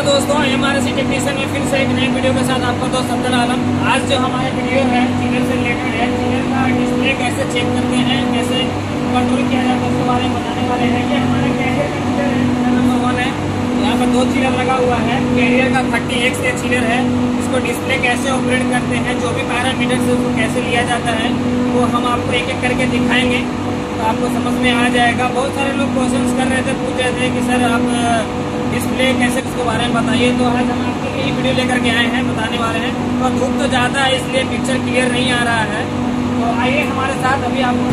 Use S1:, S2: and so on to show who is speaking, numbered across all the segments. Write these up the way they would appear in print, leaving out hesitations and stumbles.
S1: दोस्तों, MRC technician में फिर से एक नई वीडियो के साथ आपका दोस्त अब्दुल आलम। आज जो हमारे वीडियो है चिलर से रिलेटेड है। चिलर का डिस्प्ले कैसे चेक करते हैं, कैसे कंट्रोल किया जाता है, उसके बारे में बताने वाले हैं। ये हमारे कैरियर का चिलर है, चिलर नंबर 1 है। यहाँ पर 2 चिलर लगा हुआ है। कैरियर का 30X से चिलर है। इसको डिस्प्ले कैसे ऑपरेट करते हैं, जो भी पैरामीटर से उसको कैसे लिया जाता है, वो हम आपको एक एक करके दिखाएंगे तो आपको समझ में आ जाएगा। बहुत सारे लोग क्वेश्चन कर रहे थे, पूछ रहे थे कि सर आप डिस्प्ले कैसे उसके बारे में बताइए। तो आज हम आपके लिए वीडियो लेकर के आए हैं, बताने वाले हैं। तो धूप तो ज़्यादा है इसलिए पिक्चर क्लियर नहीं आ रहा है। तो आइए हमारे साथ, अभी आपको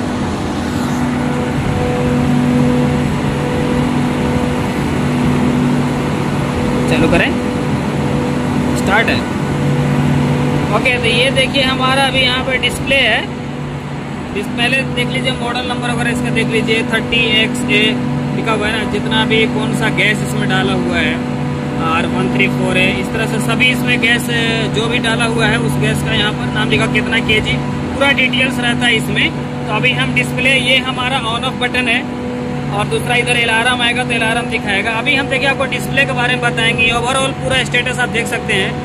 S1: चालू करें, स्टार्ट है। ओके, तो ये देखिए हमारा अभी यहाँ पे डिस्प्ले है। पहले देख लीजिए मॉडल नंबर वगैरह इसका देख लीजिए, 30XA लिखा हुआ है ना। जितना भी कौन सा गैस इसमें डाला हुआ है, R134 है, इस तरह से सभी इसमें गैस जो भी डाला हुआ है उस गैस का यहाँ पर नाम लिखा, कितना kg, पूरा डिटेल्स रहता है इसमें। तो अभी हम डिस्प्ले, ये हमारा ऑन ऑफ बटन है और दूसरा इधर अलार्म आएगा तो अलार्म दिखाएगा। अभी हम देखिए आपको डिस्प्ले के बारे में बताएंगे। ओवरऑल पूरा स्टेटस आप देख सकते हैं।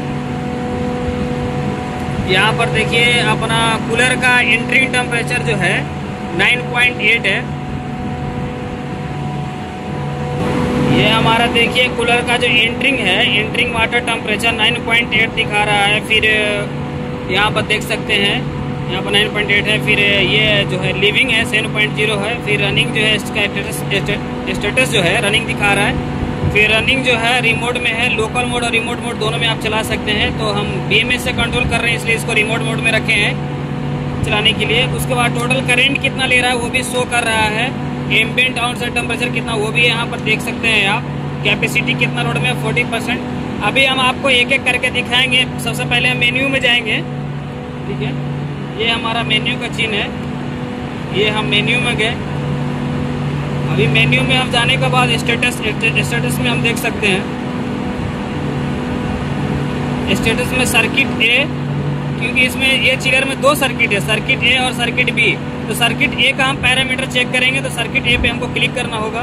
S1: यहाँ पर देखिए अपना कूलर का एंट्रिंग टेम्परेचर जो है 9.8 है। ये हमारा देखिए कूलर का जो एंट्रिंग है, एंट्रिंग वाटर टेम्परेचर 9.8 दिखा रहा है। फिर यहाँ पर देख सकते हैं, यहाँ पर 9.8 है। फिर ये जो है लिविंग है 7.0 है। फिर रनिंग जो है इसका स्टेटस जो है रनिंग दिखा रहा है। फिर रनिंग जो है रिमोट में है, लोकल मोड और रिमोट मोड दोनों में आप चला सकते हैं। तो हम BMS से कंट्रोल कर रहे हैं इसलिए इसको रिमोट मोड में रखे हैं चलाने के लिए। उसके बाद टोटल करंट कितना ले रहा है वो भी शो कर रहा है। एम्बिएंट आउटसाइड टेम्परेचर कितना वो भी यहाँ पर देख सकते हैं आप। कैपेसिटी कितना लोड में, 40%। अभी हम आपको एक एक करके दिखाएंगे। सबसे पहले हम मेन्यू में जाएंगे, ठीक है। ये हमारा मेन्यू का चिन्ह है, ये हम मेन्यू में गए। अभी मेन्यू में हम जाने के बाद स्टेटस में हम देख सकते हैं, स्टेटस में सर्किट A, क्योंकि इसमें ये चिलर में 2 सर्किट है, सर्किट A और सर्किट B। तो सर्किट A का हम पैरामीटर चेक करेंगे तो सर्किट A पे हमको क्लिक करना होगा।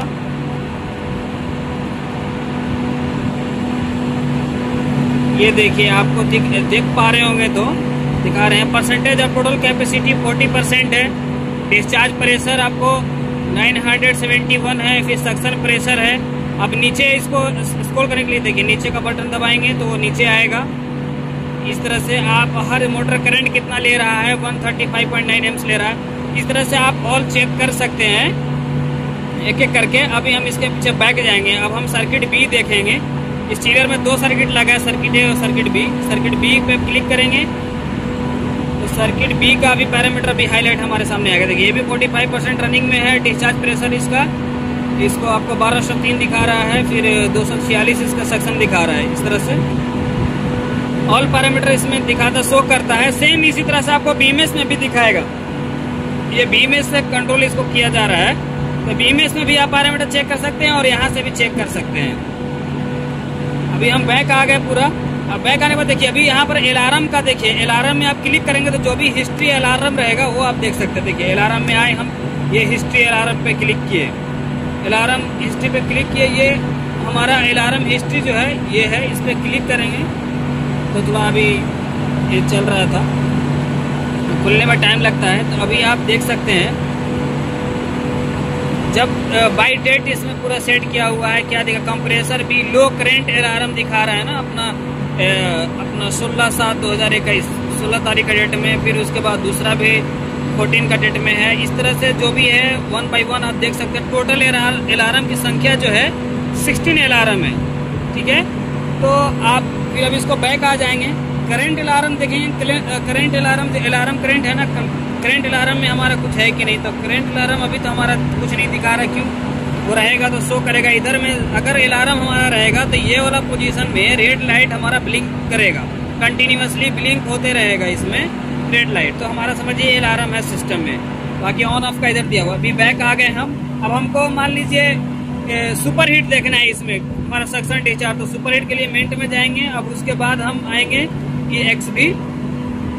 S1: ये देखिए आपको देख पा रहे होंगे तो दिखा रहे हैं। परसेंटेज ऑफ टोटल कैपेसिटी 40% है। डिस्चार्ज प्रेशर आपको 971 है। फिर सक्शन प्रेशर है। अब नीचे इसको स्क्रॉल करने के लिए देखिए, नीचे का बटन दबाएंगे तो वो नीचे आएगा। इस तरह से आप हर मोटर करंट कितना ले रहा है, 135.9 एम्स ले रहा है। इस तरह से आप ऑल चेक कर सकते हैं एक एक करके। अभी हम इसके पीछे बैक जाएंगे। अब हम सर्किट B देखेंगे। इस चिलर में 2 सर्किट लगा है, सर्किट A और सर्किट B। सर्किट B पे क्लिक करेंगे तो सर्किट B का भी पैरामीटर भी हाईलाइट हमारे सामने आएगा। देखिए ये भी 45% रनिंग में है। डिस्चार्ज प्रेशर इसको आपको 1203 दिखा रहा है। फिर 246 इसका सक्शन दिखा रहा है। इस तरह से ऑल पैरामीटर इसमें दिखाता, शो करता है। सेम इसी तरह से आपको BMS में भी दिखाएगा। ये BMS से कंट्रोल इसको किया जा रहा है। तो BMS में भी आप पैरामीटर चेक कर सकते हैं और यहाँ से भी चेक कर सकते हैं। अभी हम बैक आ गए पूरा। अब बैक आने के बाद देखिए अभी यहाँ पर अलार्म का देखिए, अलार्म में आप क्लिक करेंगे तो जो भी हिस्ट्री अलार्म रहेगा वो आप देख सकते हैं। देखिए अलार्म में आए हम, ये हिस्ट्री अलार्म पे क्लिक किए, अलार्म हिस्ट्री पे क्लिक किए। ये हमारा अलार्म हिस्ट्री जो है ये है, इस पर क्लिक करेंगे तो थोड़ा अभी ये चल रहा था, खुलने में टाइम लगता है। तो अभी आप देख सकते हैं जब बाई डेट इसमें पूरा सेट किया हुआ है। क्या दिखा, कंप्रेसर भी लो करंट अलार्म दिखा रहा है ना अपना 16/7/2021, 16 तारीख का डेट में। फिर उसके बाद दूसरा भी 14 का डेट में है। इस तरह से जो भी है 1 बाई 1 आप देख सकते हैं। टोटल अलार्म की संख्या जो है 16 अलार्म है, ठीक है। तो आप फिर अभी इसको बैक आ जाएंगे। करंट अलार्म देखेंगे, करंट अलार्म करंट है ना, करंट अलार्म में हमारा कुछ है कि नहीं। तो करंट अलार्म अभी तो हमारा कुछ नहीं दिखा रहा, क्यों? वो रहेगा तो शो करेगा इधर में। अगर अलार्म हमारा रहेगा तो ये वाला पोजीशन में रेड लाइट हमारा ब्लिंक करेगा, कंटिन्यूअसली ब्लिंक होते रहेगा इसमें रेड लाइट। तो हमारा समझिए अलार्म है सिस्टम में। बाकी ऑन ऑफ का इधर दिया हुआ। अभी बैक आ गए हम। अब हमको मान लीजिए सुपर हीट देखना है इसमें, हमारा सक्शन डिस्चार्ज। तो सुपर हीट के लिए मिनट में जाएंगे। अब उसके बाद हम आएंगे ये XB।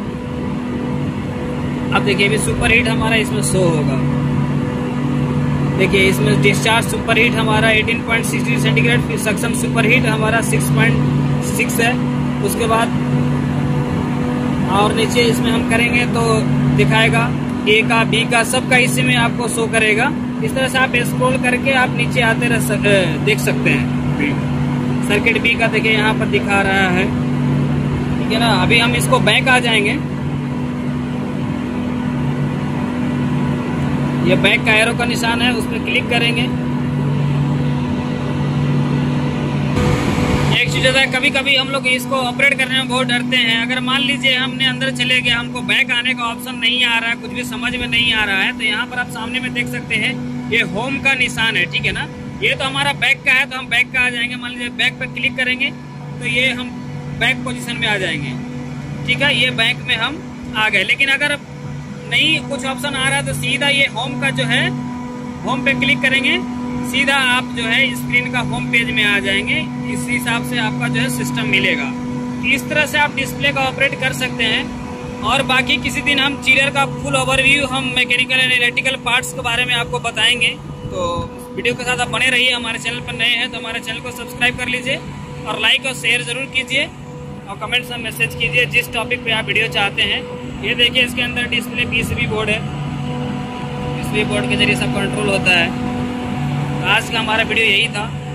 S1: अब देखिए अभी सुपर हीट हमारा इसमें शो होगा। देखिए इसमें डिस्चार्ज सुपर हीट हमारा 18.60 सेंटीग्रेड, फिर सक्शन सुपर हीट हमारा 6.6 है। उसके बाद और नीचे इसमें हम करेंगे तो दिखाएगा ए का, बी का, सबका इसी में आपको शो करेगा। इस तरह से आप स्क्रॉल करके आप नीचे आते देख सकते हैं। सर्किट बी का देखिए यहाँ पर दिखा रहा है, ठीक है ना। अभी हम इसको बैक आ जाएंगे, ये बैक का एरो का निशान है, उस पर क्लिक करेंगे। एक चीज होता है, कभी कभी हम लोग इसको ऑपरेट करने में बहुत डरते हैं। अगर मान लीजिए हमने अंदर चले गए, हमको बैक आने का ऑप्शन नहीं आ रहा है, कुछ भी समझ में नहीं आ रहा है, तो यहाँ पर आप सामने में देख सकते हैं ये होम का निशान है, ठीक है ना। ये तो हमारा बैक का है, तो हम बैक का आ जाएंगे। मान लीजिए बैक पर क्लिक करेंगे तो ये हम बैक पोजिशन में आ जाएंगे, ठीक है। ये बैक में हम आ गए। लेकिन अगर नहीं कुछ ऑप्शन आ रहा है तो सीधा ये होम का जो है, होम पे क्लिक करेंगे, सीधा आप जो है स्क्रीन का होम पेज में आ जाएंगे। इस हिसाब से आपका जो है सिस्टम मिलेगा। इस तरह से आप डिस्प्ले का ऑपरेट कर सकते हैं। और बाकी किसी दिन हम चिलर का फुल ओवरव्यू, हम मैकेनिकल एंड इलेक्ट्रिकल पार्ट्स के बारे में आपको बताएंगे। तो वीडियो के साथ आप बने रहिए। हमारे चैनल पर नए हैं तो हमारे चैनल को सब्सक्राइब कर लीजिए और लाइक और शेयर जरूर कीजिए और कमेंट्स में मैसेज कीजिए जिस टॉपिक पे आप वीडियो चाहते हैं। ये देखिए इसके अंदर डिस्प्ले पीसीबी बोर्ड है, पीसीबी बोर्ड के जरिए सब कंट्रोल होता है। आज का हमारा वीडियो यही था।